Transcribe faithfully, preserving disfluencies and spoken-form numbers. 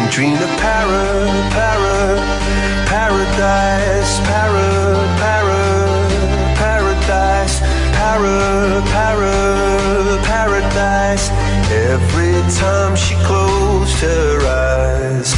dreamed of para, para, paradise, para, para, paradise, para, para, paradise. Every time she closed her eyes.